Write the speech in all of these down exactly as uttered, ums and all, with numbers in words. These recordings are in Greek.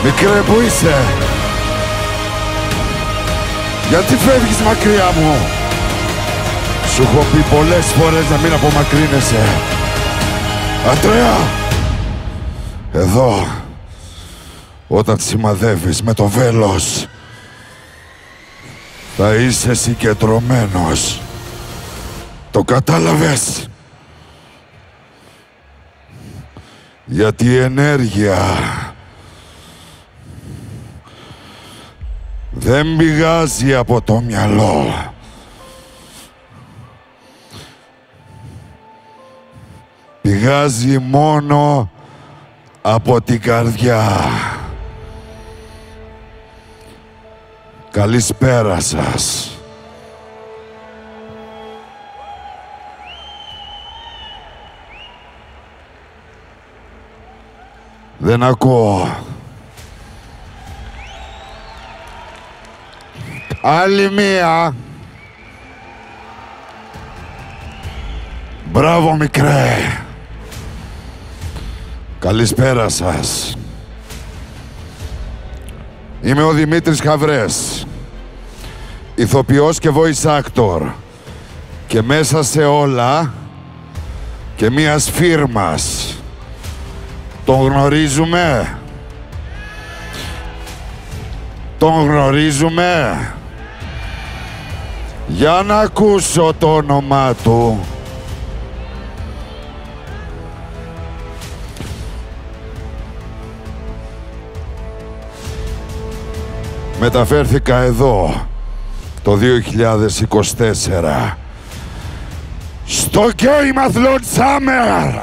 Μικρέ, που είσαι? Γιατί φεύγεις μακριά μου? Σου έχω πει πολλές φορές να μην απομακρύνεσαι. Αντρέα! Εδώ, όταν σημαδεύεις με το βέλος, θα είσαι συγκεντρωμένος. Το κατάλαβες? Γιατί η ενέργεια δεν πηγάζει από το μυαλό. Πηγάζει μόνο από την καρδιά. Καλησπέρα σας. Δεν ακούω. Άλλη μία. Μπράβο, μικρέ. Καλησπέρα σας. Είμαι ο Δημήτρης Χαβρές, ηθοποιός και voice actor, και μέσα σε όλα και μιας φίρμας. Τον γνωρίζουμε? Τον γνωρίζουμε? Για να ακούσω το όνομά του. Μεταφέρθηκα εδώ το δύο χιλιάδες είκοσι τέσσερα στο Game Athlon Summer.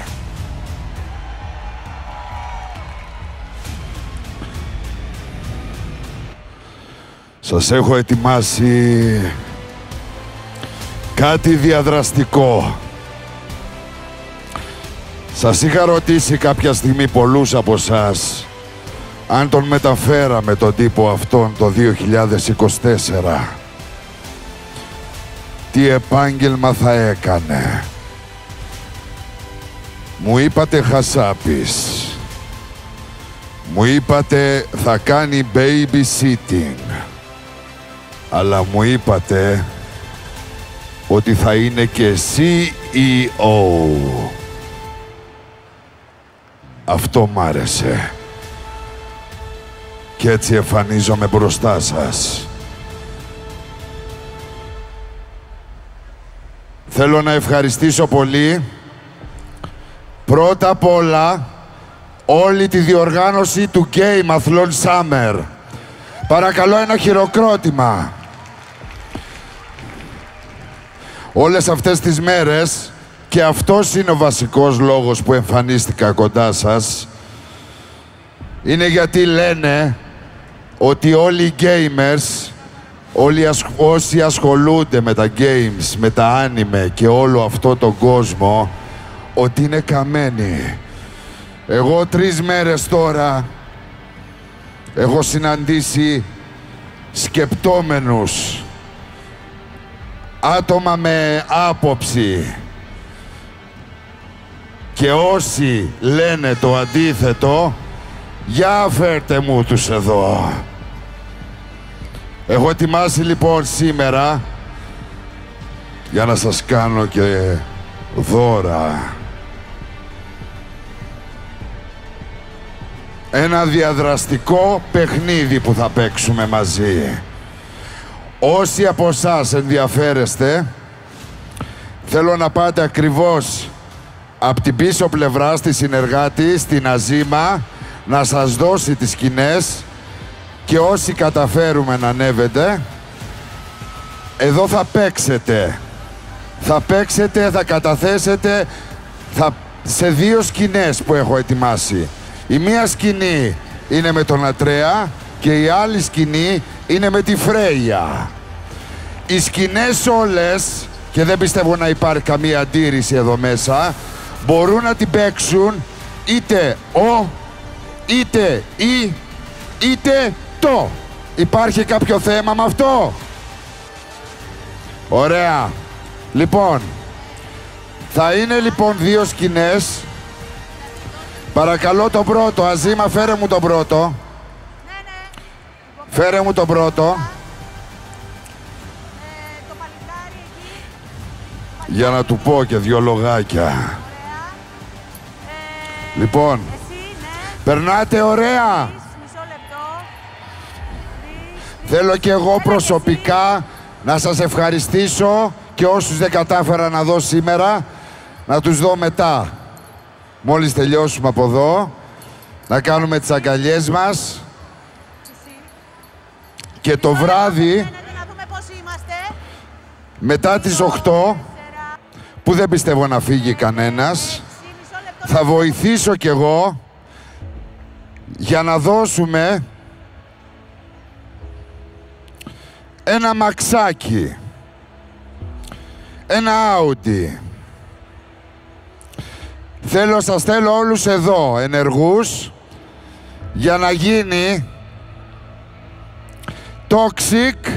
Σας έχω ετοιμάσει κάτι διαδραστικό. Σας είχα ρωτήσει κάποια στιγμή πολλούς από εσάς αν τον μεταφέραμε τον τύπο αυτόν το δύο χιλιάδες είκοσι τέσσερα. Τι επάγγελμα θα έκανε? Μου είπατε χασάπης. Μου είπατε θα κάνει babysitting. Αλλά μου είπατε ότι θα είναι και σι ι ο. Αυτό μ' άρεσε. Και έτσι εμφανίζομαι μπροστά σας. Θέλω να ευχαριστήσω πολύ πρώτα απ' όλα όλη τη διοργάνωση του Game Athlon Summer. Παρακαλώ ένα χειροκρότημα. Όλες αυτές τις μέρες, και αυτός είναι ο βασικός λόγος που εμφανίστηκα κοντά σας, είναι γιατί λένε ότι όλοι οι gamers, όλοι όσοι ασχολούνται με τα games, με τα anime και όλο αυτό τον κόσμο, ότι είναι καμένοι. Εγώ τρεις μέρες τώρα έχω συναντήσει σκεπτόμενους, άτομα με άποψη, και όσοι λένε το αντίθετο, για φέρτε μου τους εδώ. Έχω ετοιμάσει λοιπόν σήμερα για να σας κάνω και δώρα. Ένα διαδραστικό παιχνίδι που θα παίξουμε μαζί. Όσοι από εσάς ενδιαφέρεστε, θέλω να πάτε ακριβώς από την πίσω πλευρά στη συνεργάτη, στην Αζίμα, να σας δώσει τις σκηνές, και όσοι καταφέρουμε να ανέβετε, εδώ θα παίξετε. Θα παίξετε, θα καταθέσετε θα, σε δύο σκηνές που έχω ετοιμάσει. Η μία σκηνή είναι με τον Αντρέα και η άλλη σκηνή είναι με τη Φρέια. Οι σκηνές όλες, και δεν πιστεύω να υπάρχει καμία αντίρρηση εδώ μέσα, μπορούν να την παίξουν είτε ο, είτε η, είτε το. Υπάρχει κάποιο θέμα με αυτό? Ωραία. Λοιπόν, θα είναι λοιπόν δύο σκηνές. Παρακαλώ το πρώτο, Αζίμα, φέρε μου το πρώτο. Φέρε μου τον πρώτο. Ε, το παλικάρι εκεί. Για να του πω και δυο λογάκια. Ωραία. Ε, Λοιπόν, εσύ, ναι. περνάτε ωραία. Μισό λεπτό. Θέλω και εγώ προσωπικά να σας ευχαριστήσω και όσους δεν κατάφερα να δω σήμερα, να τους δω μετά. Μόλις τελειώσουμε από εδώ, να κάνουμε τις αγκαλιές μας και το βράδυ, Να δούμε πώς είμαστε. μετά τις οκτώ, που δεν πιστεύω να φύγει κανένας, θα βοηθήσω κι εγώ για να δώσουμε ένα μαξάκι, ένα Audi. Θέλω, σας θέλω όλους εδώ, ενεργούς, για να γίνει toxic,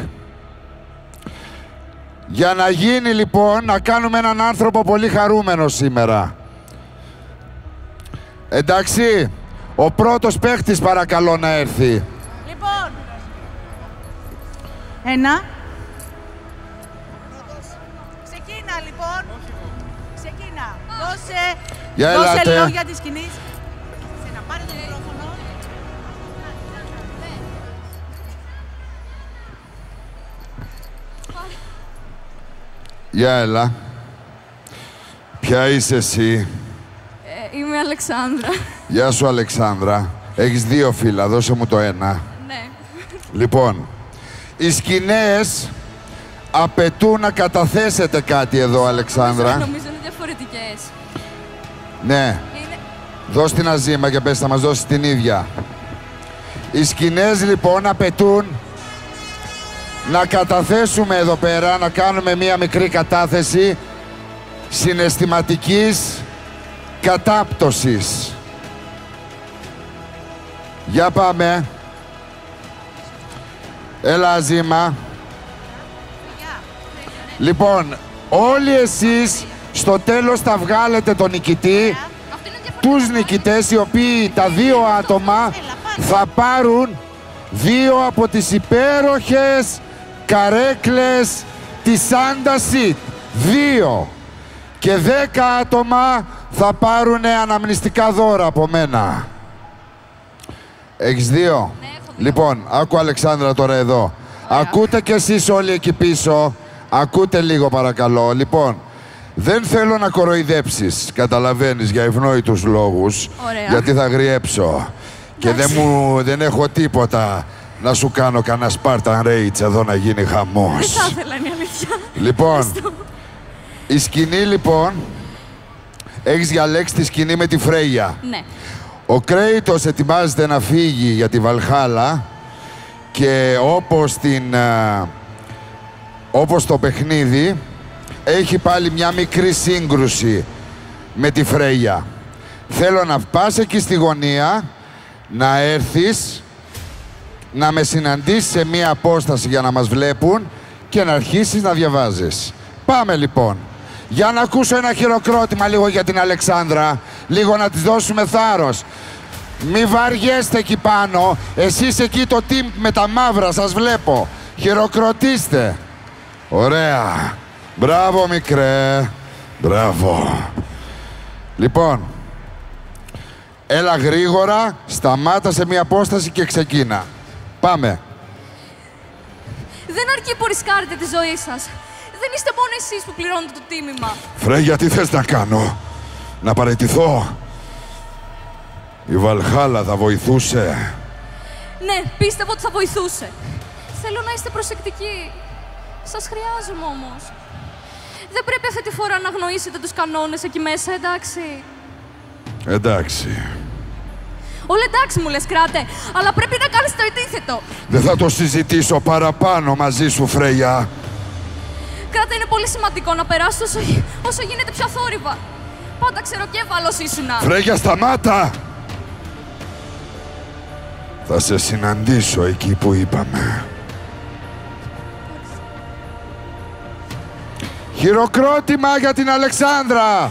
για να γίνει λοιπόν, να κάνουμε έναν άνθρωπο πολύ χαρούμενο σήμερα. Εντάξει, ο πρώτος παίχτης παρακαλώ να έρθει. Λοιπόν. Ένα. Ξεκίνα λοιπόν. Ξεκίνα. Δώσε, Για δώσε ελάτε. λόγια της σκηνής. Σε να πάρει το μικρόφωνο. Για έλα. Ποια είσαι εσύ? Ε, είμαι Αλεξάνδρα. Γεια σου Αλεξάνδρα. Έχεις δύο φύλλα, δώσε μου το ένα. Ναι. Λοιπόν, οι σκηνές απαιτούν να καταθέσετε κάτι εδώ, Αλεξάνδρα. Νομίζω είναι διαφορετικές. Ναι. Είναι... Δώσ' την αζήμα και πες, θα μας δώσεις την ίδια. Οι σκηνές λοιπόν απαιτούν να καταθέσουμε εδώ πέρα, να κάνουμε μία μικρή κατάθεση συναισθηματικής κατάπτωσης. Για πάμε. Έλα αζήμα. Λοιπόν, όλοι εσείς στο τέλος θα βγάλετε τον νικητή, τους νικητές οι οποίοι τα δύο άτομα θα πάρουν δύο από τις υπέροχες καρέκλες της Santa Seat. Δύο. Και δέκα άτομα θα πάρουν αναμνηστικά δώρα από μένα. Έχεις δύο? Ναι, έχω δύο. Λοιπόν, άκου Αλεξάνδρα τώρα εδώ. Ωραία. Ακούτε κι εσείς όλοι εκεί πίσω. Ακούτε λίγο παρακαλώ. Λοιπόν, δεν θέλω να κοροϊδέψεις, καταλαβαίνεις, για ευνόητους λόγους. Ωραία. Γιατί θα γριέψω. Και δεν, μου, δεν έχω τίποτα να σου κάνω κανένα Spartan Rage εδώ να γίνει Δεν χαμός. θα ήθελα, είναι η αλήθεια. Λοιπόν, η σκηνή λοιπόν, έχεις διαλέξει τη σκηνή με τη Φρέια. Ναι. Ο Κρέιτος ετοιμάζεται να φύγει για τη Βαλχάλα και όπως, την, α, όπως το παιχνίδι έχει πάλι μια μικρή σύγκρουση με τη Φρέια. Θέλω να πας εκεί στη γωνία, να έρθεις, να με συναντήσεις σε μία απόσταση για να μας βλέπουν και να αρχίσεις να διαβάζεις. Πάμε λοιπόν. Για να ακούσω ένα χειροκρότημα λίγο για την Αλεξάνδρα. Λίγο να της δώσουμε θάρρος. Μη βαριέστε εκεί πάνω. Εσείς εκεί το team με τα μαύρα σας βλέπω. Χειροκροτήστε. Ωραία. Μπράβο μικρέ. Μπράβο. Λοιπόν. Έλα γρήγορα. Σταμάτα σε μία απόσταση και ξεκίνα. Πάμε. Δεν αρκεί που ρισκάρετε τη ζωή σας. Δεν είστε μόνο εσείς που πληρώνετε το τίμημα. Φρέγια, τι θες να κάνω? Να παραιτηθώ? Η Βαλχάλα θα βοηθούσε. Ναι, πίστευα ότι θα βοηθούσε. Θέλω να είστε προσεκτικοί. Σας χρειάζομαι όμως. Δεν πρέπει αυτή τη φορά να αγνοήσετε τους κανόνες εκεί μέσα, εντάξει? Εντάξει. Όλα εντάξει μου λες, κράτε, αλλά πρέπει να κάνεις το αντίθετο. Δεν θα το συζητήσω παραπάνω μαζί σου, Φρέγια. Κράτε, είναι πολύ σημαντικό να περάσεις όσο, όσο γίνεται πιο θόρυβα. Πάντα ξεροκέφαλος ήσουνα. Φρέγια, σταμάτα! Θα σε συναντήσω εκεί που είπαμε. Χειροκρότημα για την Αλεξάνδρα!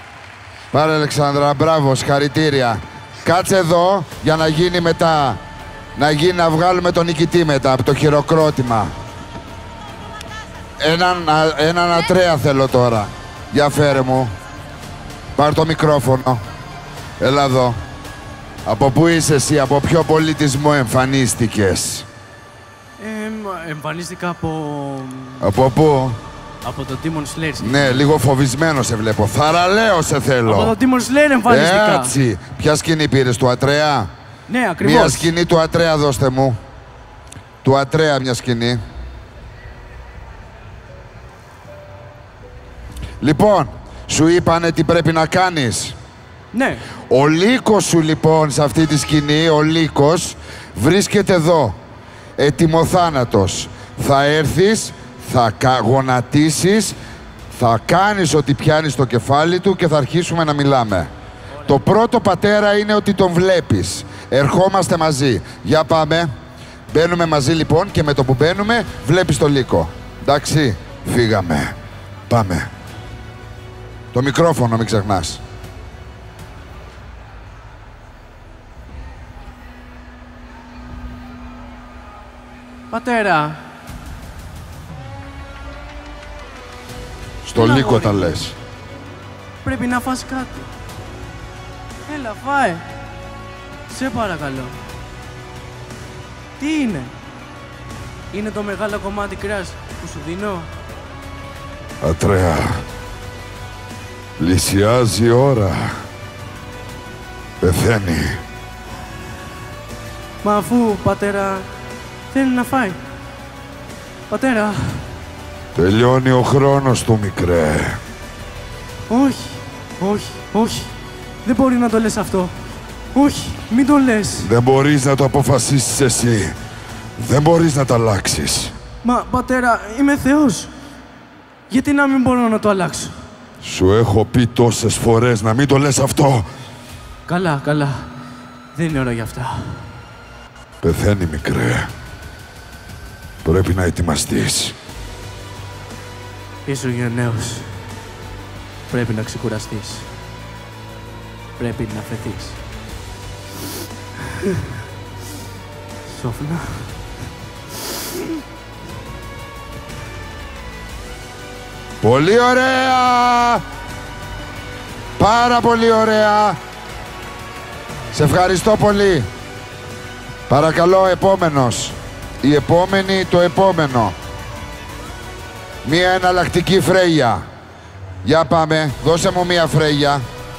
Πάρε Αλεξάνδρα, μπράβο, συγχαρητήρια. Κάτσε εδώ για να γίνει μετά Να γίνει να βγάλουμε τον νικητή μετά από το χειροκρότημα. Έναν, έναν ατρέα θέλω τώρα. Για φέρε μου. Πάρ' το μικρόφωνο. Έλα εδώ. Από πού είσαι εσύ, από ποιο πολιτισμό εμφανίστηκες? Ε, εμφανίστηκα από... Από πού? Από το Demon Slayer. Ναι, λίγο φοβισμένο σε βλέπω. Θαραλέο σε θέλω. Από το Demon Slayer εμφανίστηκα. Έτσι. Ποια σκηνή πήρες, του Ατρέα? Ναι, ακριβώς. Μια σκηνή του Ατρέα δώστε μου. Του Ατρέα μια σκηνή. Λοιπόν, σου είπανε τι πρέπει να κάνεις. Ναι. Ο λύκος σου λοιπόν σε αυτή τη σκηνή, ο λύκος, βρίσκεται εδώ. Ετοιμοθάνατος. Θα έρθεις, θα γονατίσεις, θα κάνεις ότι πιάνεις το κεφάλι του και θα αρχίσουμε να μιλάμε. Ωραία. Το πρώτο, πατέρα, είναι ότι τον βλέπεις. Ερχόμαστε μαζί. Για πάμε. Μπαίνουμε μαζί λοιπόν και με το που μπαίνουμε βλέπεις το λύκο. Εντάξει, φύγαμε. Πάμε. Το μικρόφωνο μην ξεχνάς. Πατέρα. Στο Έλα, λύκο γόρι τα μου. λες. Πρέπει να φας κάτι. Έλα, φάε. Σε παρακαλώ. Τι είναι? Είναι το μεγάλο κομμάτι κρέας που σου δίνω? Ατρέα. Πλησιάζει η ώρα. Πεθαίνει. Μα αφού, πατέρα, θέλει να φάει. Πατέρα. Τελειώνει ο χρόνος του, μικρέ. Όχι, όχι, όχι. Δεν μπορεί να το λες αυτό. Όχι, μην το λες. Δεν μπορείς να το αποφασίσεις εσύ. Δεν μπορείς να το αλλάξεις. Μα, πατέρα, είμαι Θεός. Γιατί να μην μπορώ να το αλλάξω? Σου έχω πει τόσες φορές να μην το λες αυτό. Καλά, καλά. Δεν είναι ώρα για αυτά. Πεθαίνει, μικρέ. Πρέπει να ετοιμαστείς. Είσαι γενναίος. Πρέπει να ξεκουραστείς. Πρέπει να φεθείς. Σόφνα. Πολύ ωραία! Πάρα πολύ ωραία! Σε ευχαριστώ πολύ. Παρακαλώ, επόμενος. Η επόμενη, το επόμενο. Μία εναλλακτική Φρέια. Για πάμε, δώσε μου μία Φρέια.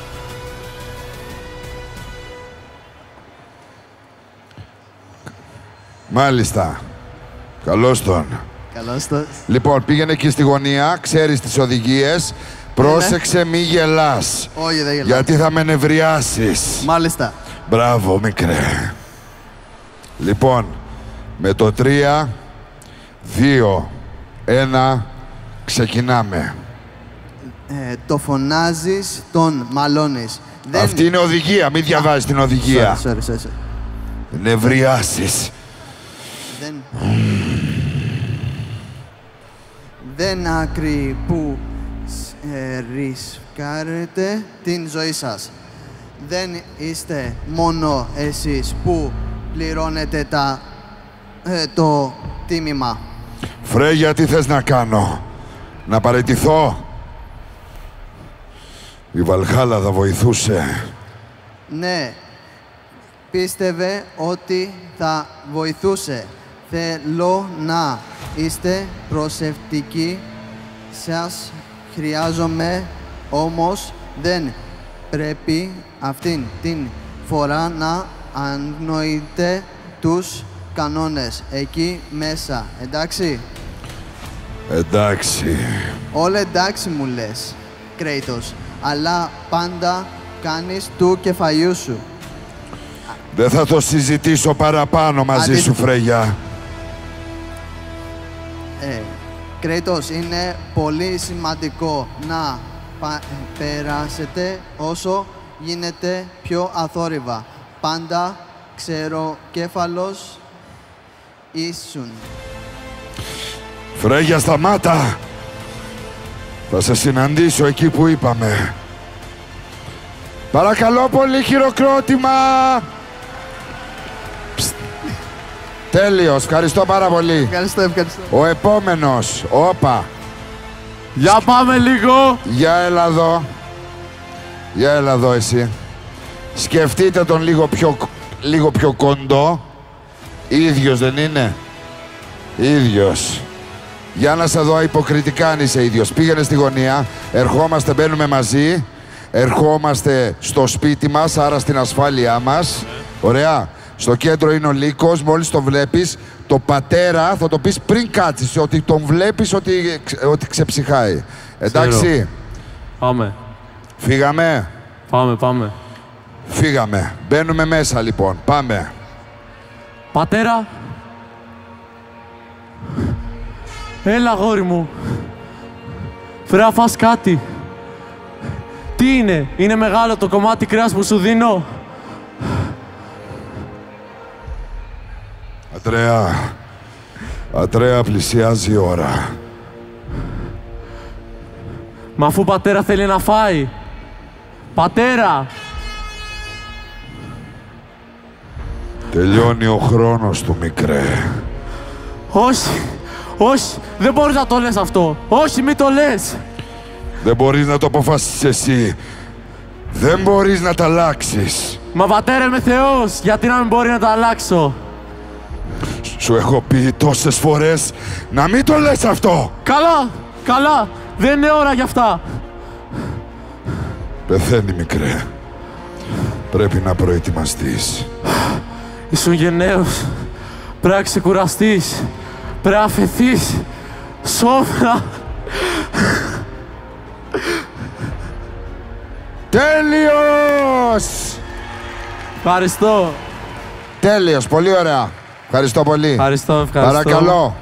Μάλιστα. Καλώς τον. Καλώς το. Λοιπόν, πήγαινε εκεί στη γωνία, ξέρεις τις οδηγίες. Πρόσεξε, μη γελάς. Όχι, δεν γελάω. Γιατί θα με νευριάσεις. Μάλιστα. Μπράβο, μικρέ. Λοιπόν, με το τρία, δύο, ένα, ξεκινάμε. Ε, το φωνάζεις, τον μαλώνεις. Δεν... Αυτή είναι οδηγία, μην διαβάζεις την οδηγία. Sorry, sorry, sorry. Νευριάσεις. Δεν... Δεν άκρη που ε, ρισκάρετε την ζωή σας. Δεν είστε μόνο εσείς που πληρώνετε τα, ε, το τίμημα. Φρέγια, τι θες να κάνω? Να παραιτηθώ? Η Βαλχάλα θα βοηθούσε. Ναι, πίστευε ότι θα βοηθούσε. Θέλω να είστε προσεκτικοί. Σας χρειάζομαι, όμως δεν πρέπει αυτήν την φορά να αγνοείτε τους κανόνες εκεί μέσα. Εντάξει. Εντάξει. Όλα εντάξει μου λες, Κρέιτος, αλλά πάντα κάνεις του κεφαλιού σου. Δεν θα το συζητήσω παραπάνω μαζί Αντί... σου, Φρέγια. Ε, Κρέιτος, είναι πολύ σημαντικό να πα... περάσετε όσο γίνεται πιο αθόρυβα. Πάντα ξεροκέφαλος ήσουν. Φρέγια, σταμάτα! Θα σε συναντήσω εκεί που είπαμε. Παρακαλώ πολύ, χειροκρότημα! Ψ. Τέλειος, ευχαριστώ πάρα πολύ. Ευχαριστώ, ευχαριστώ. Ο επόμενος, όπα. Για πάμε λίγο. Για έλα εδώ. Για έλα εδώ εσύ. Σκεφτείτε τον λίγο πιο, λίγο πιο κοντό. Ίδιος δεν είναι. Ίδιος. Για να σε δω υποκριτικά αν είσαι ίδιος. Πήγαινε στη γωνία. Ερχόμαστε, μπαίνουμε μαζί. Ερχόμαστε στο σπίτι μας, άρα στην ασφάλειά μας. Ωραία. Στο κέντρο είναι ο Λύκος. Μόλις το βλέπεις, το πατέρα θα το πεις πριν κάτσεις. Ότι τον βλέπεις ότι, ότι ξεψυχάει. Εντάξει. Ξέρω. Πάμε. Φύγαμε. Πάμε, πάμε. Φύγαμε. Μπαίνουμε μέσα λοιπόν. Πάμε. Πατέρα. Έλα, αγόρι μου. Φρέα, φας κάτι. Τι είναι, είναι μεγάλο το κομμάτι κρέας που σου δίνω. Ατρέα. Ατρέα, πλησιάζει η ώρα. Μα αφού πατέρα θέλει να φάει. Πατέρα. Τελειώνει ο χρόνος του, μικρέ. Όχι, όχι, δεν μπορείς να το λες αυτό. Όχι, μην το λες. Δεν μπορείς να το αποφασίσεις εσύ. Δεν μπορείς να τα αλλάξεις. Μα πατέρα, είμαι Θεός, γιατί να μην μπορεί να το αλλάξω. Σου έχω πει τόσες φορές να μην το λες αυτό. Καλά, καλά, δεν είναι ώρα για αυτά. Πεθαίνει, μικρέ. Πρέπει να προετοιμαστείς. Ήσουν γενναίος, πρέπει να ξεκουραστείς, πρέπει να αφαιθείς. Σόφρα. Τέλειος! Ευχαριστώ. Τέλειος, πολύ ωραία. Ευχαριστώ πολύ. Ευχαριστώ, ευχαριστώ. Παρακαλώ.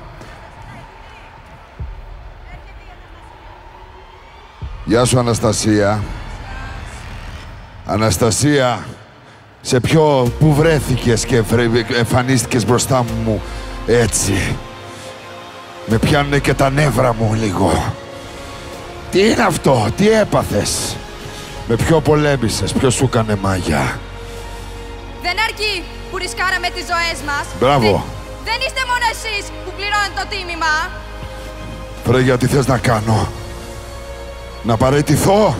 Γεια σου, Αναστασία. Αναστασία, σε ποιο, πού βρέθηκες και εμφανίστηκες μπροστά μου έτσι. Με πιάνουνε και τα νεύρα μου λίγο. Τι είναι αυτό, τι έπαθες. Με ποιο πολέμησες, ποιος σου έκανε μάγια. Δεν αρκεί που ρισκάραμε τις ζωές μας. Μπράβο. Δεν, δεν είστε μόνο εσείς που πληρώνετε το τίμημα. Φρέγια, τι θες να κάνω. Να παραιτηθώ.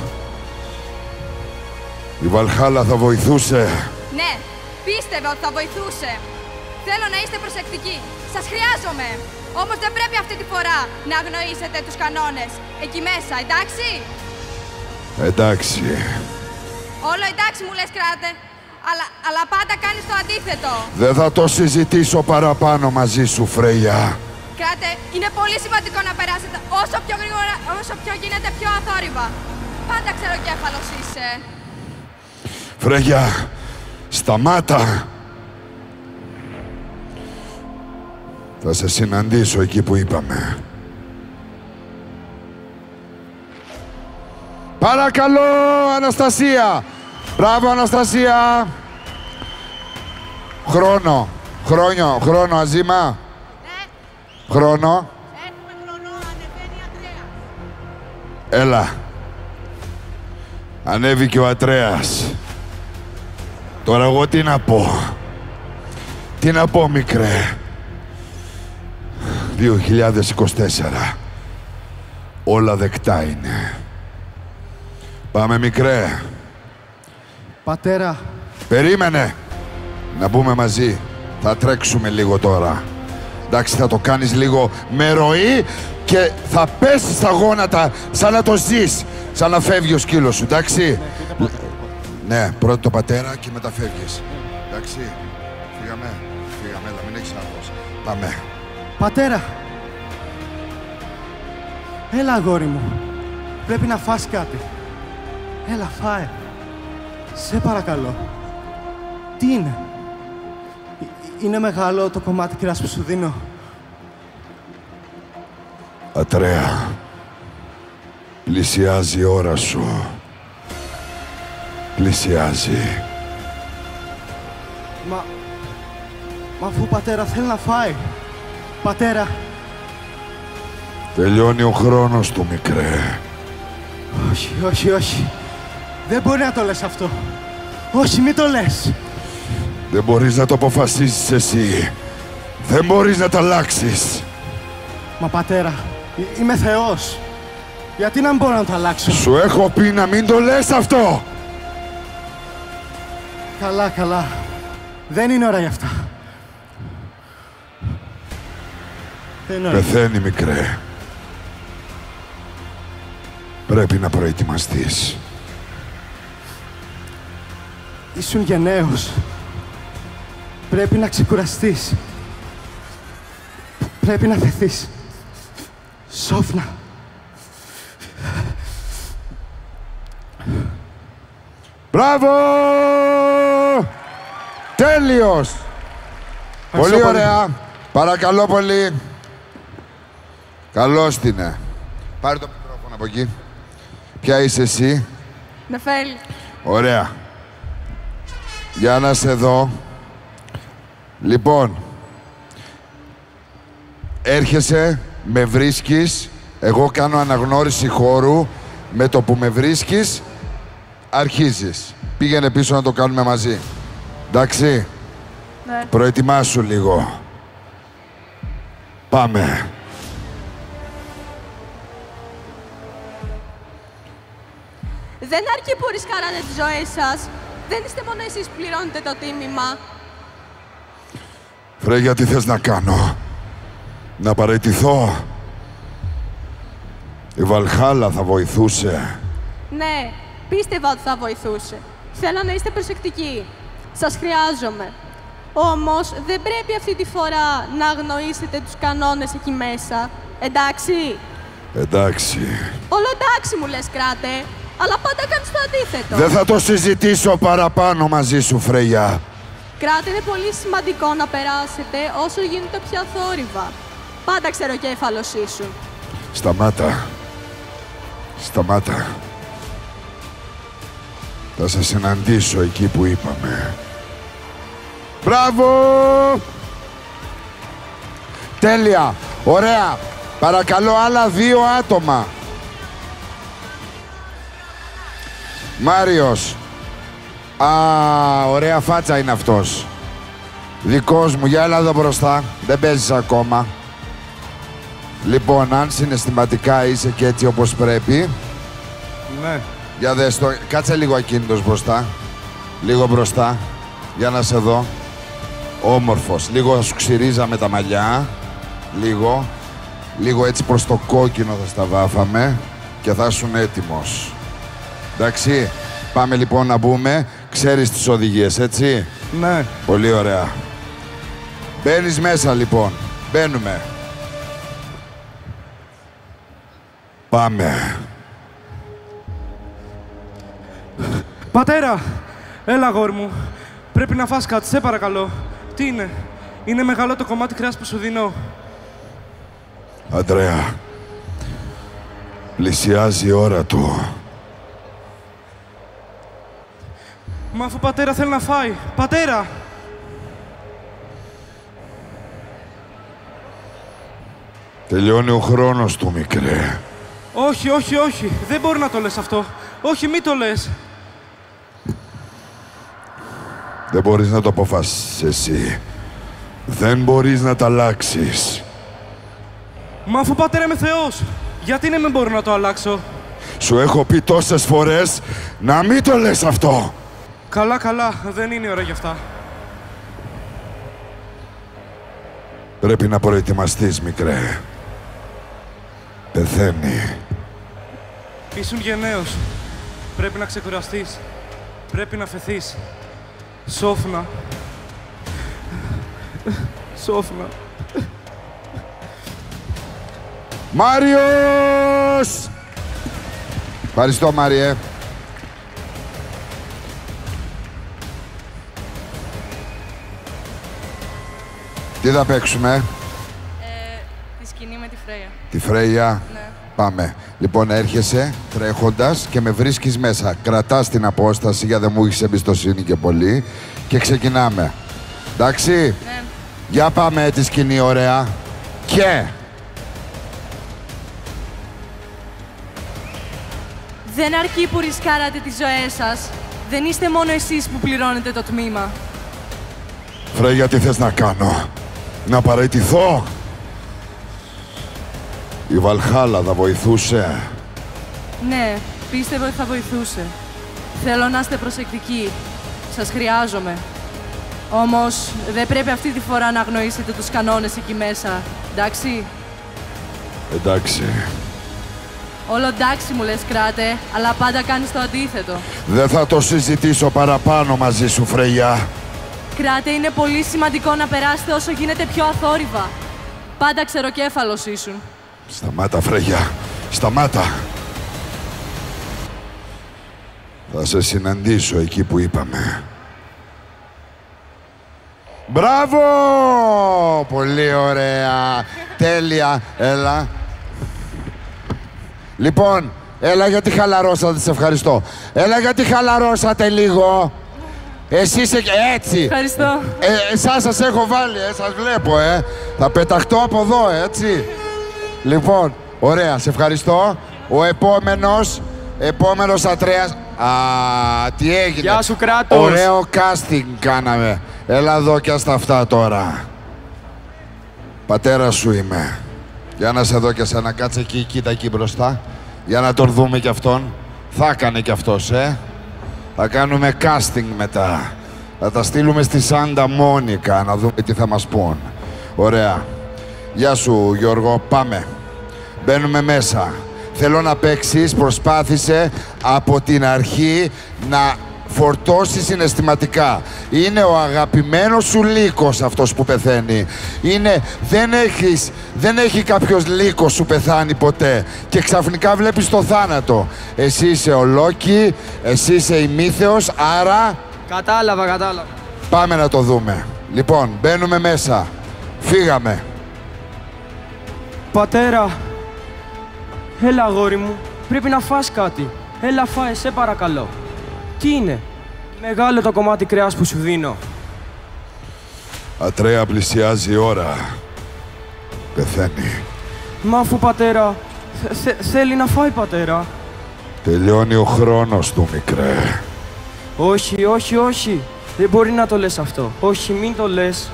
Η Βαλχάλα θα βοηθούσε. Ναι, πίστευε ότι θα βοηθούσε. Θέλω να είστε προσεκτικοί. Σας χρειάζομαι. Όμως δεν πρέπει αυτή τη φορά να αγνοήσετε τους κανόνες. Εκεί μέσα, εντάξει. Εντάξει. Όλο εντάξει μου λες, κράτε. Αλλά, αλλά πάντα κάνεις το αντίθετο. Δεν θα το συζητήσω παραπάνω μαζί σου, Φρέια. Κράτε, είναι πολύ σημαντικό να περάσετε όσο πιο γρήγορα, όσο πιο γίνεται πιο αθόρυβα. Πάντα ξεροκέφαλος είσαι. Φρέγια, σταμάτα. Θα σε συναντήσω εκεί που είπαμε. Παρακαλώ, Αναστασία. Μπράβο, Αναστασία. Χρόνο. Χρόνιο. Χρόνο, Αζήμα. Ναι, Χρόνο. έχουμε χρόνο, ανεβαίνει η Αντρέα. Έλα. Ανέβηκε ο Ατρέας. Τώρα εγώ τι να πω. Τι να πω, μικρέ. δύο χιλιάδες είκοσι τέσσερα. Όλα δεκτά είναι. Πάμε, μικρέ. Πατέρα. Περίμενε. Να μπούμε μαζί. Θα τρέξουμε λίγο τώρα. Εντάξει, θα το κάνεις λίγο με ροή και θα πέσεις στα γόνατα σαν να το ζεις. Σαν να φεύγει ο σκύλος σου, εντάξει. Ναι, πρώτα το πατέρα και μετά φεύγεις. Εντάξει. Φύγαμε. Φύγαμε, έλα, μην έχεις άγχος. Πάμε. Πατέρα. Έλα, αγόρι μου. Πρέπει να φας κάτι. Έλα, φάε. Σε παρακαλώ. Τι είναι. Ε, Είναι μεγάλο το κομμάτι κρέας που σου δίνω. Ατρέα. Πλησιάζει η ώρα σου. Πλησιάζει. Μα... Μα αφού πατέρα θέλει να φάει. Πατέρα. Τελειώνει ο χρόνος του, μικρέ. Όχι, όχι, όχι. Δεν μπορεί να το λες αυτό. Όχι, μην το λες. Δεν μπορείς να το αποφασίσεις εσύ. Δεν μπορείς να τα αλλάξεις. Μα πατέρα, εί- είμαι Θεός. Γιατί να μην μπορώ να το αλλάξω. Σου έχω πει να μην το λες αυτό. Καλά, καλά. Δεν είναι ώρα γι' αυτά. Δεν είναι ώρα. Πεθαίνει, μικρέ. Πρέπει να προετοιμαστείς. Ήσουν γενναίος. Πρέπει να ξεκουραστείς. Πρέπει να φεθείς. Σόφνα. Μπράβο! Τέλειος! Πολύ πολύ. ωραία. Παρακαλώ πολύ. Καλώς την είναι. Πάρε το μικρόφωνο από εκεί. Ποια είσαι εσύ? Νεφέλη. Ωραία. Για να σε δω. Λοιπόν, έρχεσαι, με βρίσκεις, εγώ κάνω αναγνώριση χώρου, με το που με βρίσκεις, αρχίζεις. Πήγαινε πίσω να το κάνουμε μαζί. Εντάξει, Ναι. προετοιμάσου λίγο. Πάμε. Δεν αρκεί που ρισκάρατε τις ζωές σας. Δεν είστε μόνο εσείς που πληρώνετε το τίμημα. Φρέγια, τι θες να κάνω? Να παραιτηθώ? Η Βαλχάλα θα βοηθούσε. Ναι, πίστευα ότι θα βοηθούσε. Θέλω να είστε προσεκτικοί. Σας χρειάζομαι. Όμως, δεν πρέπει αυτή τη φορά να αγνοήσετε τους κανόνες εκεί μέσα. Εντάξει. Εντάξει. Όλο εντάξει μου λες, κράτε. Αλλά πάντα κάνεις το αντίθετο. Δεν θα το συζητήσω παραπάνω μαζί σου, Φρέγια. Κράτε, είναι πολύ σημαντικό να περάσετε όσο γίνεται πιο θόρυβα. Πάντα ξεροκέφαλος ήσουν. Σταμάτα. Σταμάτα. Θα σε συναντήσω εκεί που είπαμε. Μπράβο! Τέλεια! Ωραία! Παρακαλώ άλλα δύο άτομα. Μάριος. Α, ωραία φάτσα είναι αυτός. Δικός μου, για έλα εδώ μπροστά. Δεν παίζεις ακόμα. Λοιπόν, αν συναισθηματικά είσαι και έτσι όπως πρέπει, Ναι. για δες το. Κάτσε λίγο ακίνητος μπροστά. Λίγο μπροστά. Για να σε δω. Όμορφος. Λίγο σου ξυρίζαμε τα μαλλιά. Λίγο. Λίγο έτσι προς το κόκκινο θα στα βάφαμε. Και θα ήσουν έτοιμος. Εντάξει. Πάμε λοιπόν να μπούμε. Ξέρεις τις οδηγίες, έτσι. Ναι. Πολύ ωραία. Μπαίνεις μέσα λοιπόν. Μπαίνουμε. Πάμε. Πατέρα! Έλα, αγόρι μου. Πρέπει να φας κάτι, σε παρακαλώ. Τι είναι? Είναι μεγάλο το κομμάτι κρέας που σου δίνω. Αντρέα, πλησιάζει η ώρα του. Μα αφού πατέρα θέλει να φάει. Πατέρα! Τελειώνει ο χρόνος του, μικρέ. Όχι, όχι, όχι. Δεν μπορεί να το λες αυτό. Όχι, μη το λες. Δεν μπορείς να το αποφάσεις εσύ. Δεν μπορείς να τα αλλάξεις. Μα αφού πατέρα είμαι Θεός, γιατί να μην μπορώ να το αλλάξω? Σου έχω πει τόσες φορές να μην το λες αυτό. Καλά, καλά. Δεν είναι η ώρα γι' αυτά. Πρέπει να προετοιμαστείς, μικρέ. Πεθαίνει. Ήσουν γενναίος. Πρέπει να ξεκουραστείς. Πρέπει να φεθείς. Σόφνα. Σόφνα. Μάριος! Ευχαριστώ, Μάριε. Τι θα παίξουμε? Ε, τη σκηνή με τη Φρέια. Τη Φρέια. Ναι. Πάμε. Λοιπόν, έρχεσαι τρέχοντας και με βρίσκεις μέσα. Κρατάς την απόσταση για δεν μου έχεις εμπιστοσύνη και πολύ. Και ξεκινάμε. Εντάξει. Ναι. Για πάμε τη σκηνή, ωραία. Και... Δεν αρκεί που ρισκάρατε τις ζωές σας. Δεν είστε μόνο εσείς που πληρώνετε το τμήμα. Φρέγια, τι θες να κάνω? Να παραιτηθώ. Η Βαλχάλα θα βοηθούσε. Ναι, πίστευα ότι θα βοηθούσε. Θέλω να είστε προσεκτικοί. Σας χρειάζομαι. Όμως, δεν πρέπει αυτή τη φορά να αγνοήσετε τους κανόνες εκεί μέσα. Εντάξει. Εντάξει. Όλο εντάξει μου λες, Κράτε, αλλά πάντα κάνεις το αντίθετο. Δεν θα το συζητήσω παραπάνω μαζί σου, Φρέια. Κράτε, είναι πολύ σημαντικό να περάσετε όσο γίνεται πιο αθόρυβα. Πάντα ξεροκέφαλος ήσουν. Σταμάτα, Φρέια. Σταμάτα. Θα σε συναντήσω εκεί που είπαμε. Μπράβο! Πολύ ωραία. Τέλεια. Έλα. Λοιπόν, έλα γιατί χαλαρώσατε, σε ευχαριστώ. Έλα γιατί χαλαρώσατε λίγο. Εσύ είσαι έτσι. Ευχαριστώ. Ε, εσάς σας έχω βάλει, ε, σας βλέπω, ε. Θα πεταχτώ από εδώ, έτσι. Λοιπόν, ωραία, σε ευχαριστώ. Ο επόμενος, επόμενος Ατρέας. Α, τι έγινε. Γεια σου, Κράτος. Ωραίο casting κάναμε. Έλα εδώ και στα αυτά τώρα. Πατέρα σου είμαι. Για να σε δω και σένα, κάτσε εκεί, κοίτα εκεί μπροστά. Για να τον δούμε κι αυτόν. Θα έκανε κι αυτός, ε. Θα κάνουμε casting μετά. Θα τα στείλουμε στη Σάντα Μόνικα να δούμε τι θα μας πούν. Ωραία. Γεια σου, Γιώργο. Πάμε. Μπαίνουμε μέσα. Θέλω να παίξεις, προσπάθησε από την αρχή να φορτώσει συναισθηματικά. Είναι ο αγαπημένος σου λύκος αυτός που πεθαίνει. Είναι, δεν έχεις, δεν έχει κάποιος λύκος σου πεθάνει ποτέ. Και ξαφνικά βλέπεις το θάνατο. Εσύ είσαι ο Λόκι, εσύ είσαι η Μύθεος, άρα... Κατάλαβα, κατάλαβα. Πάμε να το δούμε. Λοιπόν, μπαίνουμε μέσα. Φύγαμε. Πατέρα, έλα αγόρι μου, πρέπει να φας κάτι. Έλα φάε, σε παρακαλώ. Τι είναι? Μεγάλο το κομμάτι κρέας που σου δίνω. Ατρέα, πλησιάζει η ώρα. Πεθαίνει. Μα αφού πατέρα, θε, θε, θέλει να φάει πατέρα. Τελειώνει ο χρόνος του, μικρέ. Όχι, όχι, όχι. Δεν μπορεί να το λες αυτό. Όχι, μην το λες.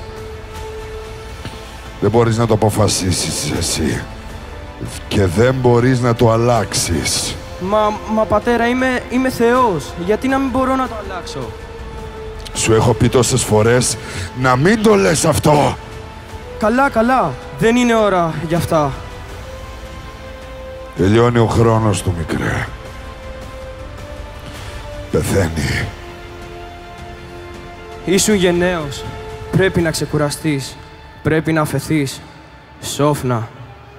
Δεν μπορείς να το αποφασίσεις εσύ. Και δεν μπορείς να το αλλάξεις. Μα, μα πατέρα, είμαι, είμαι Θεός. Γιατί να μην μπορώ να το αλλάξω? Σου έχω πει τόσες φορές να μην το λες αυτό. Καλά, καλά. Δεν είναι ώρα για αυτά. Τελειώνει ο χρόνος του, μικρέ. Πεθαίνει. Ήσουν γενναίος. Πρέπει να ξεκουραστείς. Πρέπει να αφεθείς. Σόφνα.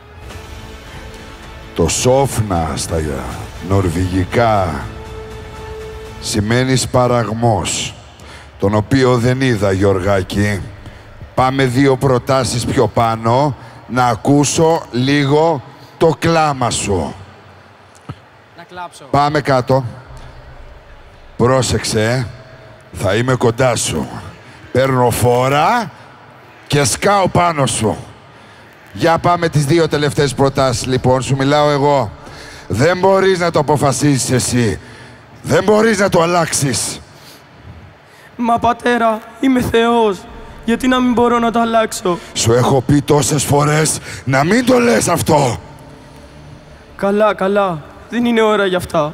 Το σόφνα στα νορβηγικά σημαίνει σπαραγμός, τον οποίο δεν είδα, Γιωργάκη. Πάμε δύο προτάσεις πιο πάνω, να ακούσω λίγο το κλάμα σου. Να κλάψω. Πάμε κάτω. Πρόσεξε, θα είμαι κοντά σου. Παίρνω φόρα και σκάω πάνω σου. Για πάμε τις δύο τελευταίες προτάσεις, λοιπόν. Σου μιλάω εγώ. Δεν μπορείς να το αποφασίσεις εσύ. Δεν μπορείς να το αλλάξεις. Μα πατέρα, είμαι Θεός. Γιατί να μην μπορώ να το αλλάξω? Σου έχω πει τόσες φορές να μην το λες αυτό. Καλά, καλά. Δεν είναι ώρα για αυτά.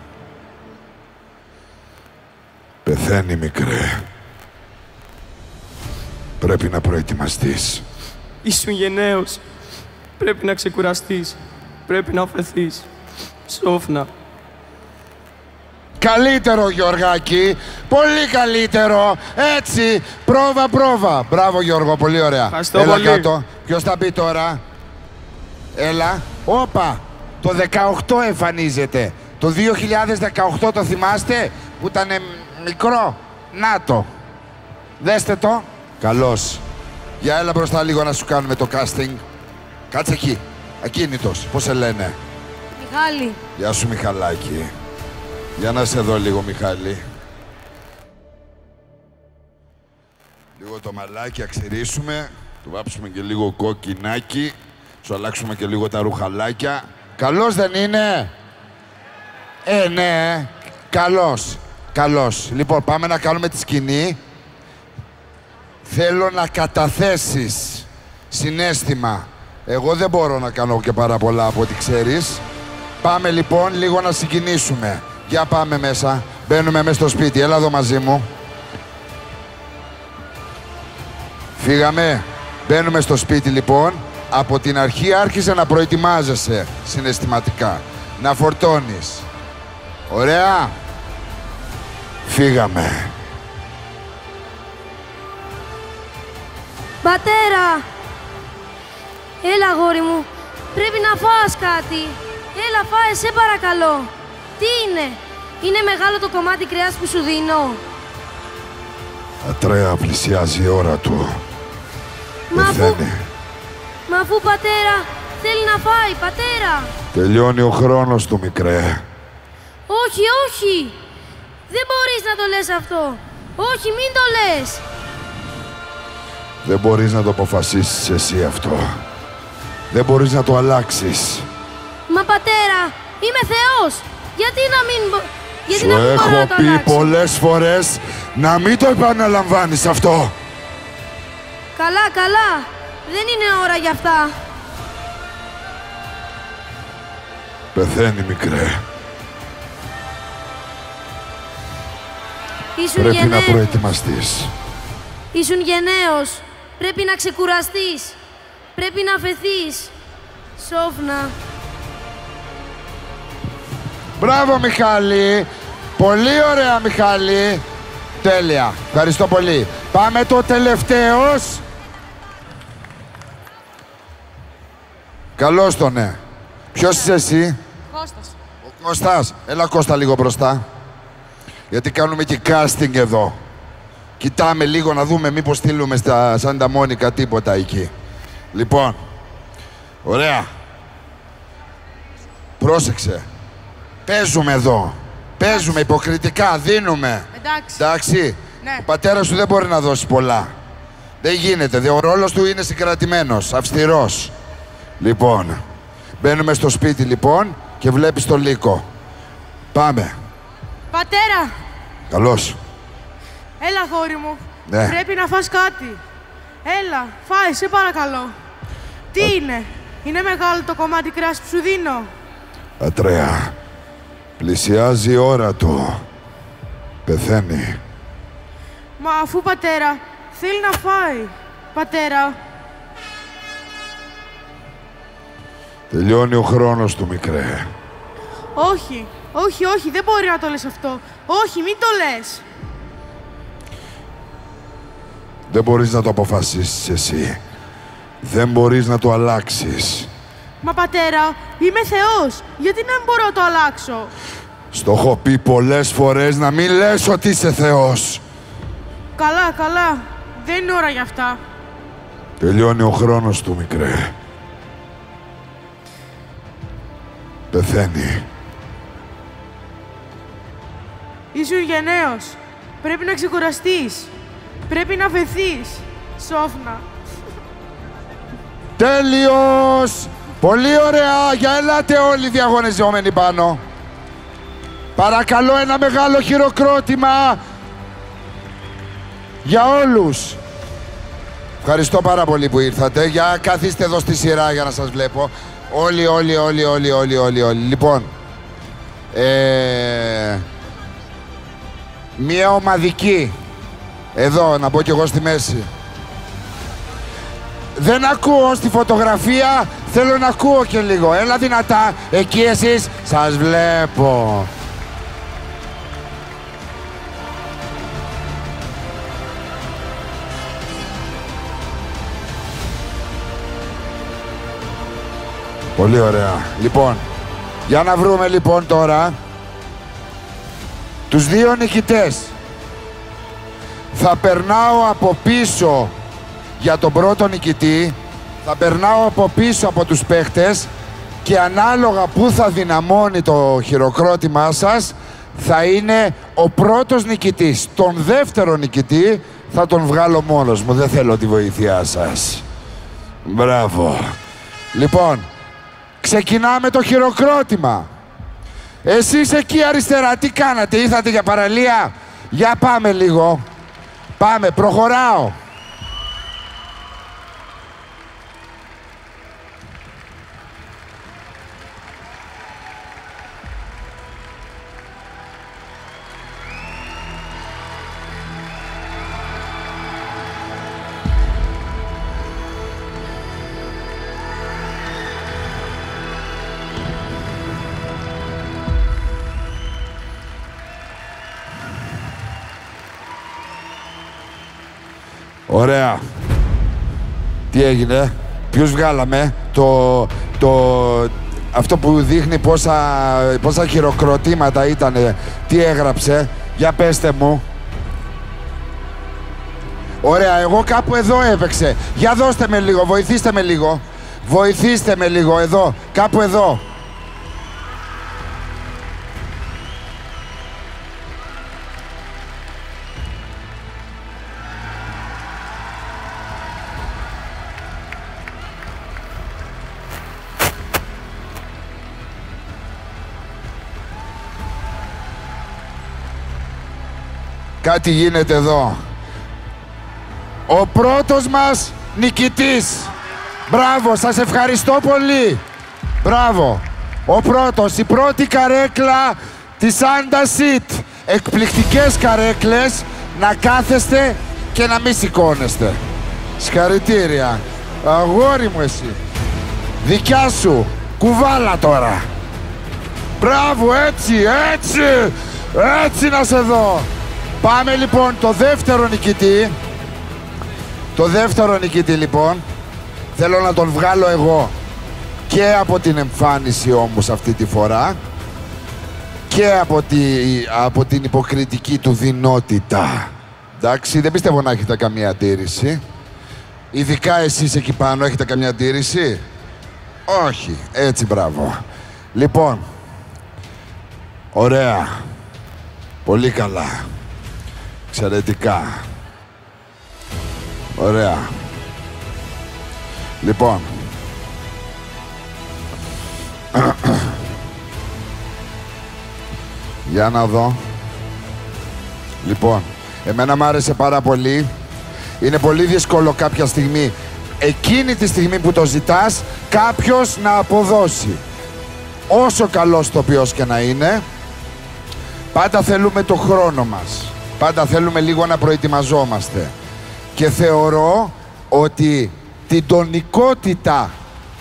Πεθαίνει, μικρέ. Πρέπει να προετοιμαστείς. Ήσουν γενναίος. Πρέπει να ξεκουραστείς. Πρέπει να αφαιθείς. Σόφνα. Καλύτερο, Γιωργάκη. Πολύ καλύτερο. Έτσι. Πρόβα, πρόβα. Μπράβο, Γιώργο. Πολύ ωραία. Ευχαριστώ Έλα πολύ. κάτω. Ποιος θα μπει τώρα? Έλα. Όπα. Το δεκαοκτώ εμφανίζεται. Το δύο χιλιάδες δεκαοκτώ το θυμάστε? Που ήταν μικρό. Να το. Δέστε το. Καλώς. Για έλα μπροστά λίγο να σου κάνουμε το casting. Κάτσε εκεί. Ακίνητος. Πώς σε λένε? Μιχάλη. Γεια σου, Μιχαλάκη. Για να σε δω λίγο, Μιχάλη. Λίγο το μαλάκι, αξιρίσουμε. Του βάψουμε και λίγο κόκκινάκι. Σου αλλάξουμε και λίγο τα ρουχαλάκια. Καλός δεν είναι? Ε, ναι. Καλός. Καλός. Λοιπόν, πάμε να κάνουμε τη σκηνή. Θέλω να καταθέσεις συναίσθημα. Εγώ δεν μπορώ να κάνω και πάρα πολλά από ό,τι ξέρεις. Πάμε λοιπόν λίγο να συγκινήσουμε. Για πάμε μέσα. Μπαίνουμε μέσα στο σπίτι. Έλα εδώ μαζί μου. Φύγαμε. Μπαίνουμε στο σπίτι λοιπόν. Από την αρχή άρχισε να προετοιμάζεσαι συναισθηματικά. Να φορτώνεις. Ωραία. Φύγαμε. Πατέρα! Έλα, αγόρι μου. Πρέπει να φας κάτι. Έλα, φάε, σε παρακαλώ. Τι είναι? Είναι μεγάλο το κομμάτι κρέας που σου δίνω. Ατρέα, πλησιάζει η ώρα του. Μα αφού... Πεθαίνει. Μα αφού, πατέρα, θέλει να φάει, πατέρα. Τελειώνει ο χρόνος του, μικρέ. Όχι, όχι. Δεν μπορείς να το λες αυτό. Όχι, μην το λες. Δεν μπορείς να το αποφασίσεις εσύ αυτό. Δεν μπορείς να το αλλάξεις. Μα πατέρα, είμαι Θεός. Γιατί να μην... μπο- Γιατί Σου να μην μπορώ έχω να το πει αλλάξω? πολλές φορές να μην το επαναλαμβάνεις αυτό. Καλά, καλά. Δεν είναι ώρα για αυτά. Πεθαίνει, μικρέ. Ήσουν Πρέπει να γενναίος. προετοιμαστείς. Ήσουν γενναίος. Πρέπει να ξεκουραστείς. Πρέπει να φεθείς. Σόφνα. Μπράβο, Μιχάλη. Πολύ ωραία, Μιχάλη. Τέλεια. Ευχαριστώ πολύ. Πάμε το τελευταίος. Καλώς τον, ναι. Ποιος είσαι εσύ? Κώστας. Ο Κώστας. Έλα, Κώστα, λίγο μπροστά. Γιατί κάνουμε και casting εδώ. Κοιτάμε λίγο να δούμε μήπως στείλουμε στα Σάντα Μόνικα τίποτα εκεί. Λοιπόν. Ωραία. Πρόσεξε. Παίζουμε εδώ. Παίζουμε υποκριτικά. Δίνουμε. Εντάξει. Εντάξει. Ναι. Ο πατέρας σου δεν μπορεί να δώσει πολλά. Δεν γίνεται. Δε- Ο ρόλος του είναι συγκρατημένος. Αυστηρός. Λοιπόν. Μπαίνουμε στο σπίτι λοιπόν και βλέπεις το λύκο. Πάμε. Πατέρα, Καλώς. έλα αγόρι μου. Ναι. Πρέπει να φας κάτι. Έλα, φάε, σε παρακαλώ. Τι είναι? Είναι μεγάλο το κομμάτι κρέας που σου δίνω. Ατρέα. Πλησιάζει η ώρα του. Πεθαίνει. Μα αφού πατέρα, θέλει να φάει. Πατέρα, Τελειώνει ο χρόνος του, μικρέ. όχι, όχι, όχι, δεν μπορεί να το λες αυτό. Όχι, μην το λες. Δεν μπορείς να το αποφασίσεις εσύ. Δεν μπορείς να το αλλάξεις. Μα πατέρα, είμαι Θεός. Γιατί να μην μπορώ να το αλλάξω? Στο έχω πει πολλές φορές να μην λες ότι είσαι Θεός. Καλά, καλά. Δεν είναι ώρα για αυτά. Τελειώνει ο χρόνος του, μικρέ. Πεθαίνει. Ήσουν γενναίος. Πρέπει να ξεκουραστείς. Πρέπει να βεθείς. Σόφνα. Τέλειος! Πολύ ωραία! Για ελάτε όλοι διαγωνιζόμενοι πάνω. Παρακαλώ ένα μεγάλο χειροκρότημα για όλους. Ευχαριστώ πάρα πολύ που ήρθατε. Για καθίστε εδώ στη σειρά για να σας βλέπω. Όλοι, όλοι, όλοι, όλοι, όλοι, όλοι, όλοι. Λοιπόν, ε, μία ομαδική. Εδώ, να μπω κι εγώ στη μέση. Δεν ακούω στη φωτογραφία, θέλω να ακούω και λίγο. Έλα δυνατά, εκεί εσείς, σας βλέπω. Πολύ ωραία. Λοιπόν, για να βρούμε λοιπόν τώρα τους δύο νικητές. Θα περνάω από πίσω για τον πρώτο νικητή, θα περνάω από πίσω από τους παίχτες και ανάλογα που θα δυναμώνει το χειροκρότημά σας θα είναι ο πρώτος νικητής. Τον δεύτερο νικητή θα τον βγάλω μόνος μου, δεν θέλω τη βοήθειά σας. Μπράβο. Λοιπόν, ξεκινάμε το χειροκρότημα. Εσείς εκεί αριστερά τι κάνατε, ήρθατε για παραλία? Για πάμε λίγο. Πάμε, προχωράω. Ωραία. Τι έγινε, ποιους βγάλαμε, το, το, αυτό που δείχνει πόσα, πόσα χειροκροτήματα ήτανε, τι έγραψε, για πέστε μου. Ωραία, εγώ κάπου εδώ έπαιξε. Για δώστε με λίγο, βοηθήστε με λίγο. Βοηθήστε με λίγο, εδώ, κάπου εδώ. Κάτι γίνεται εδώ. Ο πρώτος μας νικητής. Μπράβο, σας ευχαριστώ πολύ. Μπράβο. Ο πρώτος, η πρώτη καρέκλα της Anda Seat. Εκπληκτικές καρέκλες, να κάθεστε και να μην σηκώνεστε. Συγχαρητήρια. Αγόρι μου εσύ. Δικιά σου. Κουβάλα τώρα. Μπράβο, έτσι, έτσι. Έτσι να σε δω. Πάμε λοιπόν το δεύτερο νικητή. Το δεύτερο νικητή λοιπόν. Θέλω να τον βγάλω εγώ. Και από την εμφάνιση όμως αυτή τη φορά. Και από, τη, από την υποκριτική του δεινότητα. Εντάξει, δεν πιστεύω να έχετε καμία αντίρρηση. Ειδικά εσείς εκεί πάνω έχετε καμία αντίρρηση. Όχι, έτσι μπράβο. Λοιπόν, ωραία. Πολύ καλά. Εξαιρετικά. Ωραία. Λοιπόν. Για να δω. Λοιπόν, εμένα μ' άρεσε πάρα πολύ. Είναι πολύ δύσκολο κάποια στιγμή, εκείνη τη στιγμή που το ζητάς, κάποιος να αποδώσει. Όσο καλός τοπιός και να είναι, πάντα θέλουμε το χρόνο μας. Πάντα θέλουμε λίγο να προετοιμαζόμαστε. Και θεωρώ ότι την τονικότητα,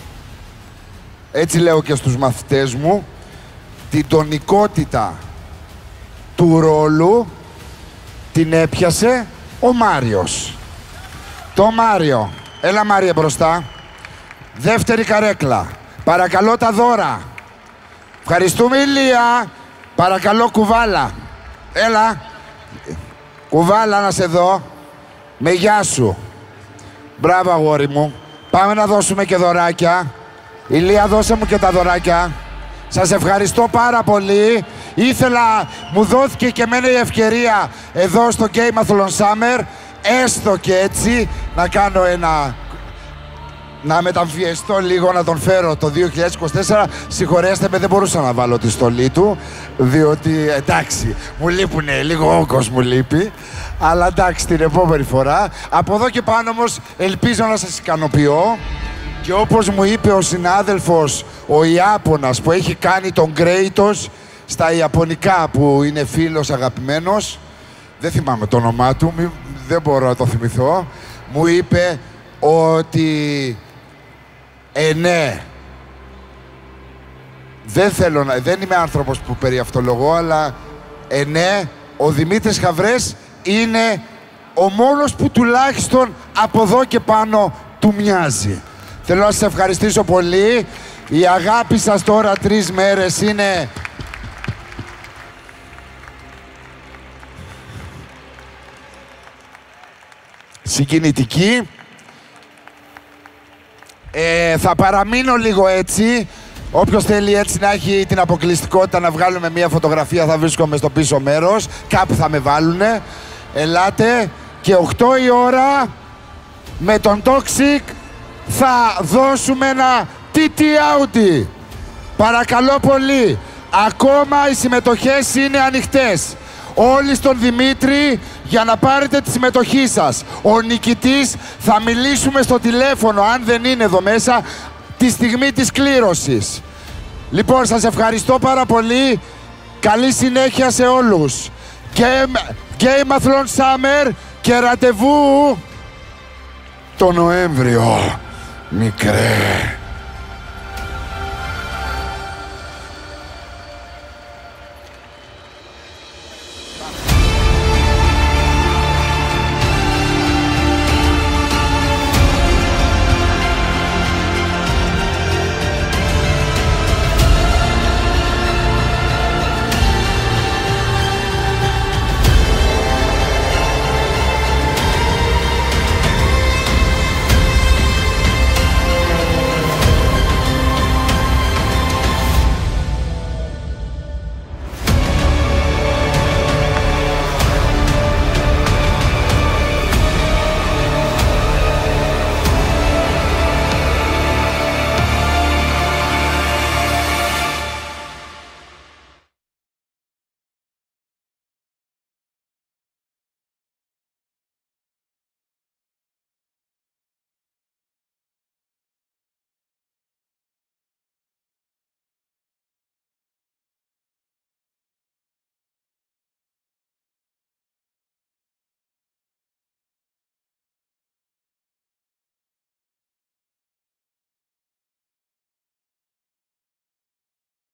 έτσι λέω και στους μαθητές μου, την τονικότητα του ρόλου την έπιασε ο Μάριος. Το Μάριο. Έλα Μάριε μπροστά. Δεύτερη καρέκλα. Παρακαλώ τα δώρα. Ευχαριστούμε Ηλία. Παρακαλώ κουβάλα. Έλα. Κουβάλα να σε δω. Με γεια σου. Μπράβο αγόρι μου. Πάμε να δώσουμε και δωράκια. Ηλία δώσε μου και τα δωράκια. Σας ευχαριστώ πάρα πολύ. Ήθελα, μου δόθηκε και εμένα η ευκαιρία εδώ στο Gameathlon Summer, έστω και έτσι, να κάνω ένα... να μεταμφιεστώ λίγο, να τον φέρω το δύο χιλιάδες είκοσι τέσσερα. Συγχωρέστε με, δεν μπορούσα να βάλω τη στολή του, διότι εντάξει, μου λείπουνε, λίγο όγκος μου λείπει. Αλλά εντάξει, την επόμενη φορά. Από εδώ και πάνω όμως ελπίζω να σας ικανοποιώ. Και όπως μου είπε ο συνάδελφος, ο Ιάπωνας που έχει κάνει τον Kratos στα Ιαπωνικά, που είναι φίλος αγαπημένος, δεν θυμάμαι το όνομά του, μη, δεν μπορώ να το θυμηθώ, μου είπε ότι ε, ναι, δεν θέλω να, δεν είμαι άνθρωπος που περιαυτολογώ, αλλά ε, ναι, ο Δημήτρης Χαβρές είναι ο μόνος που τουλάχιστον από εδώ και πάνω του μοιάζει. Θέλω να σας ευχαριστήσω πολύ. Η αγάπη σας τώρα τρεις μέρες είναι... συγκινητική. Ε, θα παραμείνω λίγο έτσι. Όποιος θέλει έτσι να έχει την αποκλειστικότητα να βγάλουμε μια φωτογραφία, θα βρίσκομαι στο πίσω μέρος. Κάπου θα με βάλουνε. Ελάτε. Και οκτώ η ώρα με τον Toxic θα δώσουμε ένα τι τι Audi. Παρακαλώ πολύ. Ακόμα οι συμμετοχές είναι ανοιχτές. Όλοι στον Δημήτρη για να πάρετε τη συμμετοχή σας. Ο νικητής θα μιλήσουμε στο τηλέφωνο, αν δεν είναι εδώ μέσα, τη στιγμή της κλήρωσης. Λοιπόν, σας ευχαριστώ πάρα πολύ. Καλή συνέχεια σε όλους. Game, Gameathlon Summer και ραντεβού το Νοέμβριο. Μικρέ.